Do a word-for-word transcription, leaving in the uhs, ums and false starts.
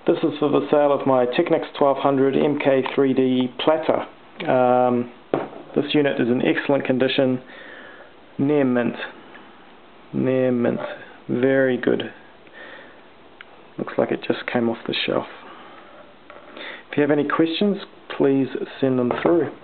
This is for the sale of my Technics twelve hundred M K three D platter. Um, this unit is in excellent condition, near mint, near mint, very good. Looks like it just came off the shelf. If you have any questions, please send them through.